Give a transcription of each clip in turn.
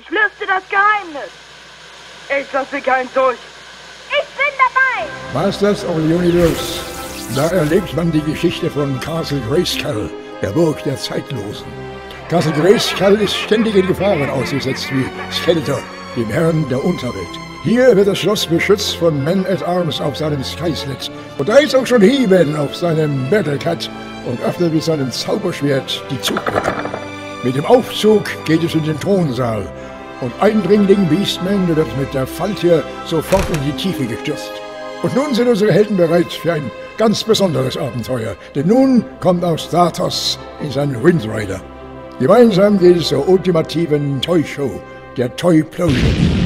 Ich lüfte das Geheimnis. Ich lasse keinen durch. Ich bin dabei. Masters of the Universe. Da erlebt man die Geschichte von Castle Grayskull, der Burg der Zeitlosen. Castle Grayskull ist ständigen Gefahren ausgesetzt wie Skeletor, dem Herrn der Unterwelt. Hier wird das Schloss beschützt von Men-at-Arms auf seinem Skyslet. Und da ist auch schon He-Man auf seinem Battlecat und öffnet mit seinem Zauberschwert die Zugbrücke. Mit dem Aufzug geht es in den Thronsaal. Und Eindringling Beastman wird mit der Falltür sofort in die Tiefe gestürzt. Und nun sind unsere Helden bereit für ein ganz besonderes Abenteuer. Denn nun kommt auch Stratos in seinen Windrider. Gemeinsam geht es zur ultimativen Toy-Show, der Toyplosion.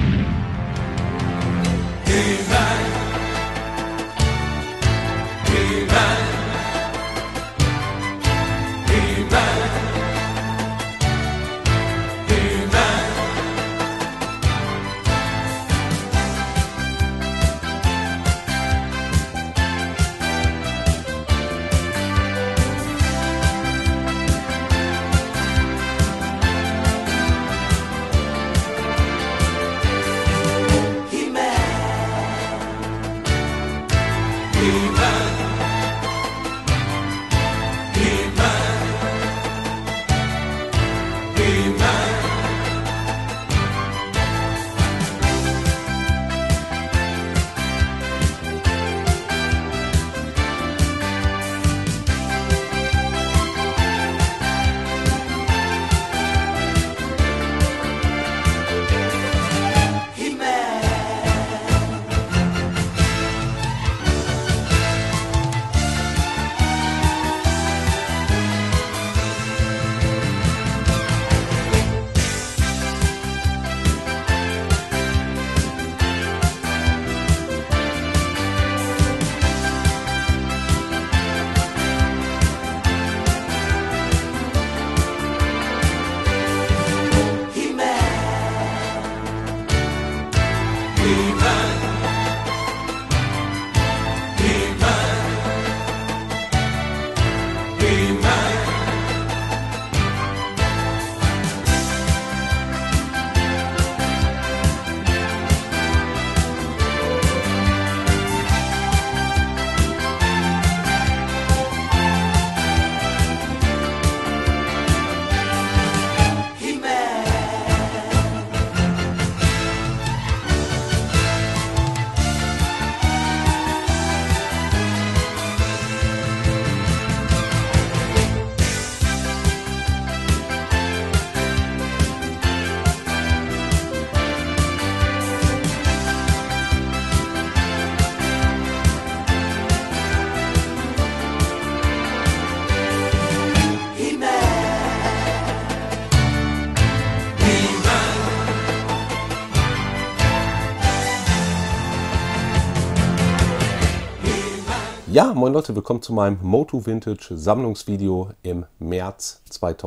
Ja, moin Leute, willkommen zu meinem Motu Vintage Sammlungsvideo im März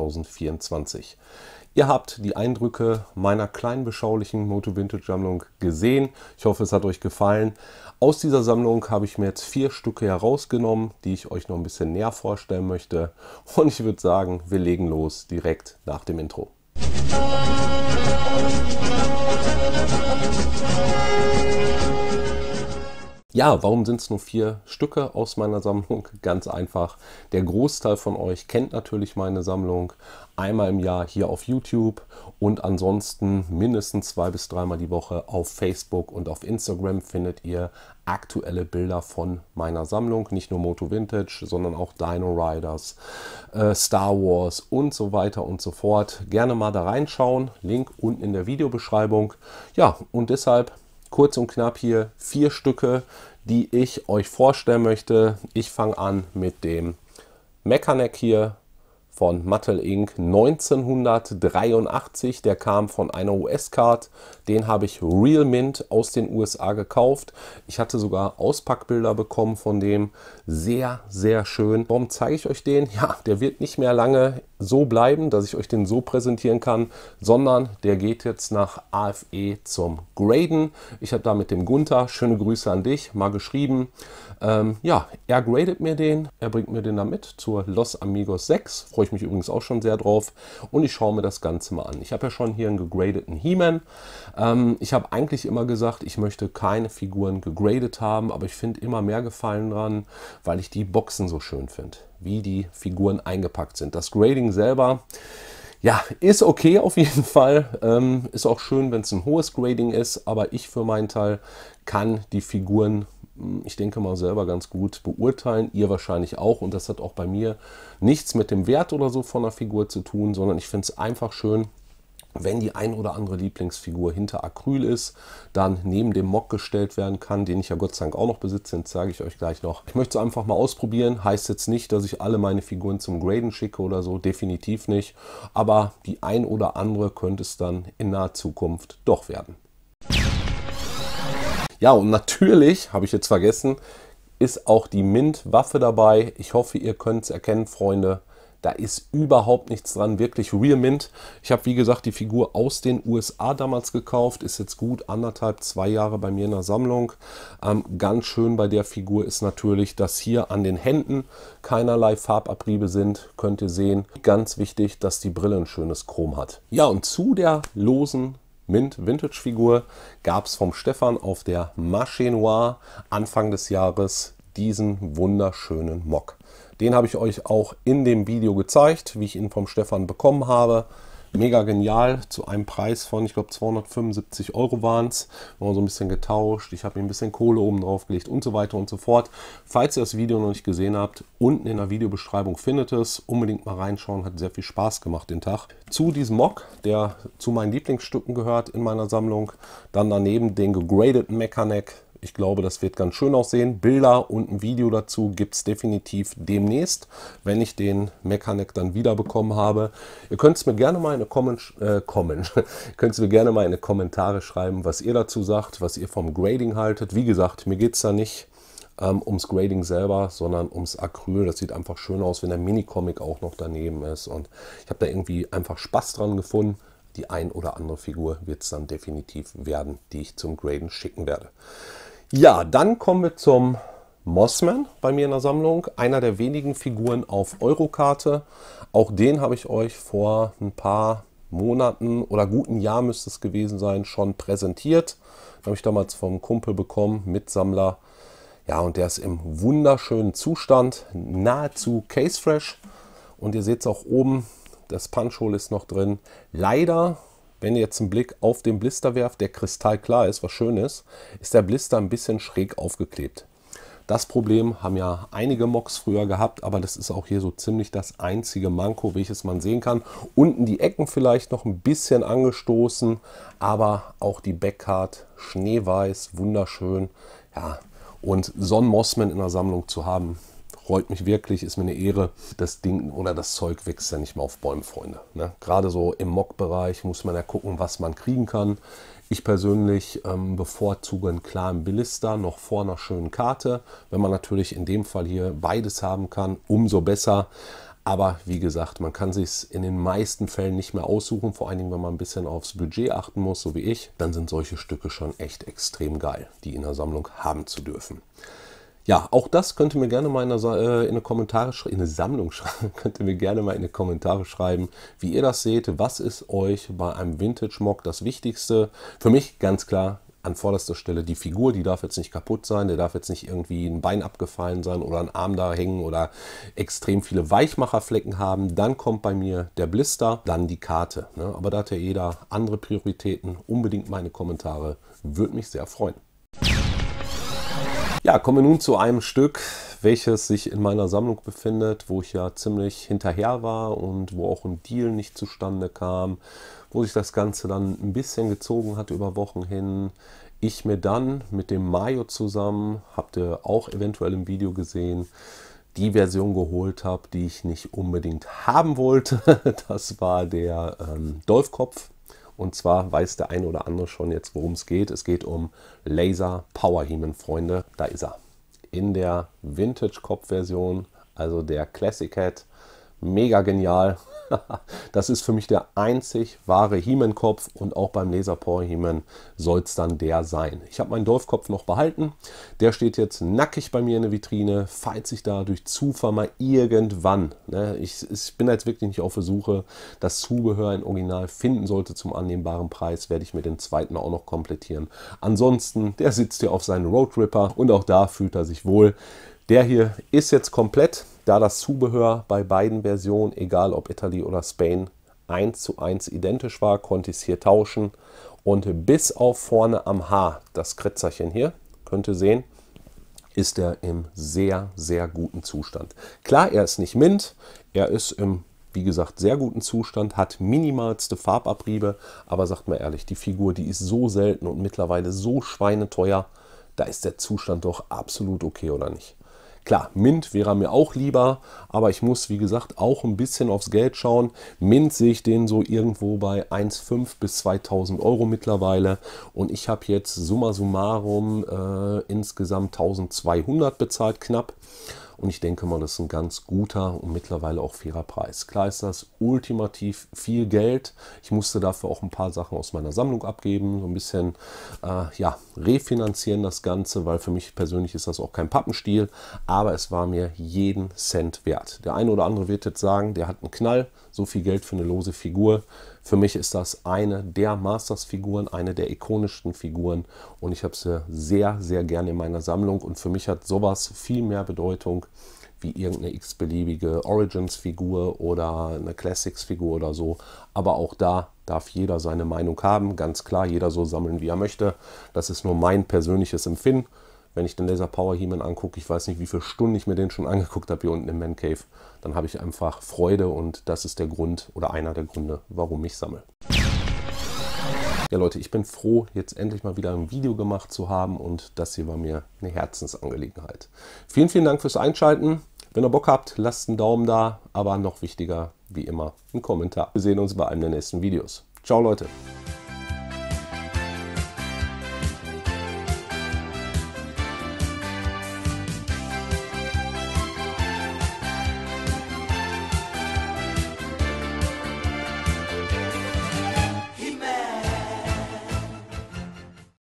2024. Ihr habt die Eindrücke meiner kleinen beschaulichen Motu Vintage Sammlung gesehen. Ich hoffe, es hat euch gefallen. Aus dieser Sammlung habe ich mir jetzt 4 Stücke herausgenommen, die ich euch noch ein bisschen näher vorstellen möchte. Und ich würde sagen, wir legen los direkt nach dem Intro. Ja, warum sind es nur 4 Stücke aus meiner Sammlung? Ganz einfach. Der Großteil von euch kennt natürlich meine Sammlung. Einmal im Jahr hier auf YouTube und ansonsten mindestens 2- bis 3-mal die Woche auf Facebook und auf Instagram findet ihr aktuelle Bilder von meiner Sammlung. Nicht nur Motu Vintage, sondern auch Dino Riders, Star Wars und so weiter und so fort. Gerne mal da reinschauen. Link unten in der Videobeschreibung. Ja, und deshalb kurz und knapp hier 4 Stücke, die ich euch vorstellen möchte. Ich fange an mit dem Mechanic hier von Mattel Inc. 1983. Der kam von einer US-Card. Den habe ich Real Mint aus den USA gekauft. Ich hatte sogar Auspackbilder bekommen von dem. Sehr, sehr schön. Warum zeige ich euch den? Ja, der wird nicht mehr lange so bleiben, dass ich euch den so präsentieren kann, sondern der geht jetzt nach AFE zum Graden. Ich habe da mit dem Gunther, schöne Grüße an dich, mal geschrieben. Ja, er gradet mir den, er bringt mir den da mit zur Los Amigos 6. Freue ich mich übrigens auch schon sehr drauf. Und ich schaue mir das Ganze mal an. Ich habe ja schon hier einen gegradeten He-Man. Ich habe eigentlich immer gesagt, ich möchte keine Figuren gegradet haben, aber ich finde immer mehr Gefallen dran, weil ich die Boxen so schön finde, wie die Figuren eingepackt sind. Das Grading selber, ja, ist okay auf jeden Fall. Ist auch schön, wenn es ein hohes Grading ist, aber ich für meinen Teil kann die Figuren, ich denke mal, selber ganz gut beurteilen. Ihr wahrscheinlich auch. Und das hat auch bei mir nichts mit dem Wert oder so von der Figur zu tun, sondern ich finde es einfach schön, wenn die ein oder andere Lieblingsfigur hinter Acryl ist, dann neben dem Mock gestellt werden kann, den ich ja Gott sei Dank auch noch besitze, den zeige ich euch gleich noch. Ich möchte es einfach mal ausprobieren, heißt jetzt nicht, dass ich alle meine Figuren zum Graden schicke oder so, definitiv nicht, aber die ein oder andere könnte es dann in naher Zukunft doch werden. Ja, und natürlich, habe ich jetzt vergessen, ist auch die Mint-Waffe dabei. Ich hoffe, ihr könnt es erkennen, Freunde. Da ist überhaupt nichts dran, wirklich Real Mint. Ich habe, wie gesagt, die Figur aus den USA damals gekauft, ist jetzt gut 1,5, 2 Jahre bei mir in der Sammlung. Ganz schön bei der Figur ist natürlich, dass hier an den Händen keinerlei Farbabriebe sind, könnt ihr sehen. Ganz wichtig, dass die Brille ein schönes Chrom hat. Ja, und zu der losen Mint Vintage Figur gab es vom Stefan auf der Marché Noir Anfang des Jahres diesen wunderschönen Mock. Den habe ich euch auch in dem Video gezeigt, wie ich ihn vom Stefan bekommen habe. Mega genial, zu einem Preis von, ich glaube 275 € waren es. Wir haben so ein bisschen getauscht, ich habe mir ein bisschen Kohle oben drauf gelegt und so weiter und so fort. Falls ihr das Video noch nicht gesehen habt, unten in der Videobeschreibung findet es. Unbedingt mal reinschauen, hat sehr viel Spaß gemacht den Tag. Zu diesem Mock, der zu meinen Lieblingsstücken gehört in meiner Sammlung, dann daneben den gegradeten Mechanic. Ich glaube, das wird ganz schön aussehen. Bilder und ein Video dazu gibt es definitiv demnächst, wenn ich den Mechanic dann wieder bekommen habe. Ihr könnt es mir gerne mal in die Kommentare schreiben, was ihr dazu sagt, was ihr vom Grading haltet. Wie gesagt, mir geht es da nicht ums Grading selber, sondern ums Acryl. Das sieht einfach schön aus, wenn der Mini-Comic auch noch daneben ist. Und ich habe da irgendwie einfach Spaß dran gefunden. Die ein oder andere Figur wird es dann definitiv werden, die ich zum Graden schicken werde. Ja, dann kommen wir zum Mossman bei mir in der Sammlung. Einer der wenigen Figuren auf Eurokarte. Auch den habe ich euch vor ein paar Monaten oder guten Jahr müsste es gewesen sein, schon präsentiert. Habe ich damals vom Kumpel bekommen, Mitsammler. Ja, und der ist im wunderschönen Zustand, nahezu casefresh. Und ihr seht es auch oben, das Punch-Hole ist noch drin. Leider, wenn ihr jetzt einen Blick auf den Blister werft, der kristallklar ist, was schön ist der Blister ein bisschen schräg aufgeklebt. Das Problem haben ja einige Mocks früher gehabt, aber das ist auch hier so ziemlich das einzige Manko, welches man sehen kann. Unten die Ecken vielleicht noch ein bisschen angestoßen, aber auch die Backcard schneeweiß, wunderschön. Ja, und so einen Mossman in der Sammlung zu haben, freut mich wirklich, ist mir eine Ehre. Das Ding oder das Zeug wächst ja nicht mehr auf Bäumen, Freunde. Ne? Gerade so im Mock-Bereich muss man ja gucken, was man kriegen kann. Ich persönlich bevorzuge einen klaren Blister noch vor einer schönen Karte. Wenn man natürlich in dem Fall hier beides haben kann, umso besser. Aber wie gesagt, man kann sich in den meisten Fällen nicht mehr aussuchen, vor allen Dingen, wenn man ein bisschen aufs Budget achten muss, so wie ich. Dann sind solche Stücke schon echt extrem geil, die in der Sammlung haben zu dürfen. Ja, auch das könnt ihr mir gerne mal in die Kommentare schreiben, in eine Sammlung schreiben, könnt ihr mir gerne mal in die Kommentare schreiben, wie ihr das seht. Was ist euch bei einem Vintage-Mock das Wichtigste? Für mich ganz klar an vorderster Stelle die Figur, die darf jetzt nicht kaputt sein, der darf jetzt nicht irgendwie ein Bein abgefallen sein oder ein Arm da hängen oder extrem viele Weichmacherflecken haben. Dann kommt bei mir der Blister, dann die Karte. Ne? Aber da hat ja jeder andere Prioritäten. Unbedingt meine Kommentare, würde mich sehr freuen. Ja, kommen wir nun zu einem Stück, welches sich in meiner Sammlung befindet, wo ich ja ziemlich hinterher war und wo auch ein Deal nicht zustande kam, wo sich das Ganze dann ein bisschen gezogen hat über Wochen hin. Ich mir dann mit dem Mayo zusammen, habt ihr auch eventuell im Video gesehen, die Version geholt habe, die ich nicht unbedingt haben wollte. Das war der Dolphkopf. Und zwar weiß der ein oder andere schon jetzt, worum es geht. Es geht um Laser Power He-Man, Freunde. Da ist er. In der Vintage-Kopf-Version, also der Classic Head mega genial. Das ist für mich der einzig wahre He-Man-Kopf und auch beim Laser Power He-Man soll es dann der sein. Ich habe meinen Dolph-Kopf noch behalten. Der steht jetzt nackig bei mir in der Vitrine, falls ich da durch Zufall mal irgendwann, ne, ich bin jetzt wirklich nicht auf der Suche, das Zubehör in Original finden sollte zum annehmbaren Preis, werde ich mir den zweiten auch noch komplettieren. Ansonsten, der sitzt hier auf seinen Road Ripper und auch da fühlt er sich wohl. Der hier ist jetzt komplett, da das Zubehör bei beiden Versionen, egal ob Italy oder Spain, 1:1 identisch war, konnte ich es hier tauschen. Und bis auf vorne am Haar, das Kritzerchen hier, könnt ihr sehen, ist er im sehr, sehr guten Zustand. Klar, er ist nicht mint, er ist im, wie gesagt, sehr guten Zustand, hat minimalste Farbabriebe, aber sagt mal ehrlich, die Figur, die ist so selten und mittlerweile so schweineteuer, da ist der Zustand doch absolut okay, oder nicht? Klar, Mint wäre mir auch lieber, aber ich muss, wie gesagt, auch ein bisschen aufs Geld schauen. Mint sehe ich den so irgendwo bei 1.500 bis 2.000 Euro mittlerweile. Und ich habe jetzt summa summarum insgesamt 1.200 bezahlt, knapp. Und ich denke mal, das ist ein ganz guter und mittlerweile auch fairer Preis. Klar ist das ultimativ viel Geld. Ich musste dafür auch ein paar Sachen aus meiner Sammlung abgeben, so ein bisschen ja, refinanzieren das Ganze, weil für mich persönlich ist das auch kein Pappenstiel. Aber es war mir jeden Cent wert. Der eine oder andere wird jetzt sagen, der hat einen Knall, so viel Geld für eine lose Figur. Für mich ist das eine der Masters-Figuren, eine der ikonischsten Figuren und ich habe sie sehr, sehr gerne in meiner Sammlung und für mich hat sowas viel mehr Bedeutung wie irgendeine x-beliebige Origins-Figur oder eine Classics-Figur oder so. Aber auch da darf jeder seine Meinung haben, ganz klar, jeder so sammeln, wie er möchte. Das ist nur mein persönliches Empfinden. Wenn ich den Laser Power He-Man angucke, ich weiß nicht, wie viele Stunden ich mir den schon angeguckt habe hier unten im Man Cave, dann habe ich einfach Freude und das ist der Grund oder einer der Gründe, warum ich sammle. Ja Leute, ich bin froh, jetzt endlich mal wieder ein Video gemacht zu haben und das hier war mir eine Herzensangelegenheit. Vielen, vielen Dank fürs Einschalten. Wenn ihr Bock habt, lasst einen Daumen da, aber noch wichtiger, wie immer, einen Kommentar. Wir sehen uns bei einem der nächsten Videos. Ciao Leute!